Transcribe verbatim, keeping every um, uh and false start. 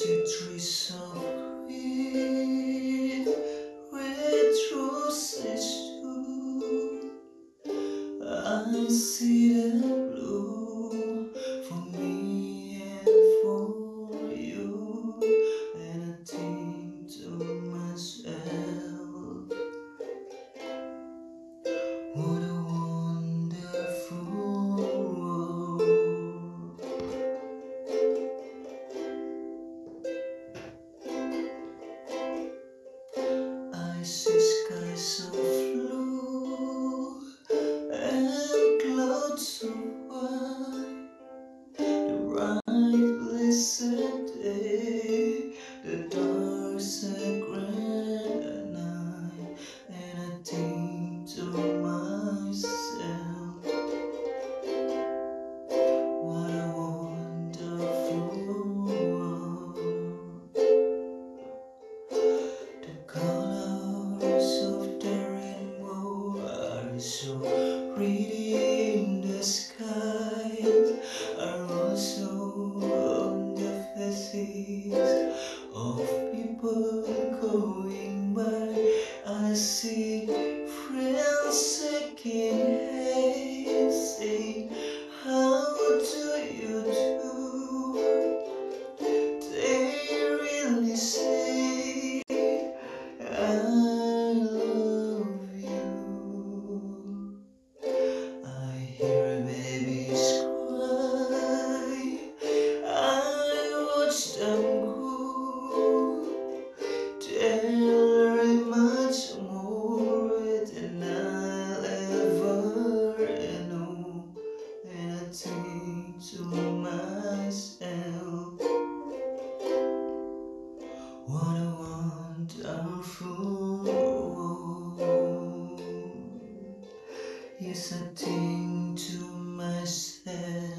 see trees of green with roses too. I see them blue for me and for you, and I think to myself, what a wonderful world. I see skies of blue and clouds of white, the bright blessed day, the dark sacred night, and I think to myself, what a wonderful world. The colors of the rainbow are so pretty in the sky, are also on the faces of people going by. I see friends shaking hands, saying, how do you do? They really say, I love you. I hear a baby's cry, I watch them grow. They learn much more than I'll ever know, and I think to myself, what a wonderful world. Yes, I think to myself,